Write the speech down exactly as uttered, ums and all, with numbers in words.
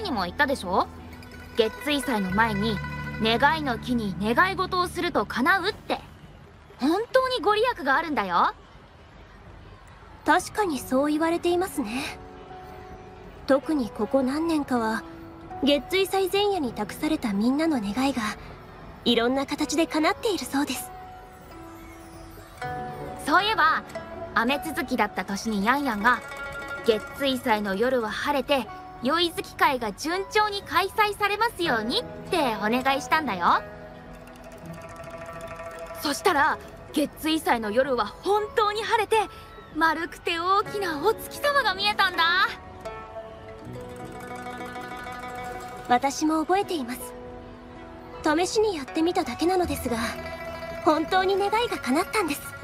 にも言ったでしょ。月水祭の前に願いの木に願い事をすると叶うって。本当にご利益があるんだよ。 確かにそう言われていますね。特にここ何年かは月水祭前夜に託されたみんなの願いがいろんな形で叶っているそうです。 そういえば雨続きだった年にヤンヤンが月水祭の夜は晴れて宵月会が順調に開催されますようにってお願いしたんだよ。そしたら月水祭の夜は本当に晴れて丸くて大きなお月様が見えたんだ。 私も覚えています。試しにやってみただけなのですが本当に願いが叶ったんです。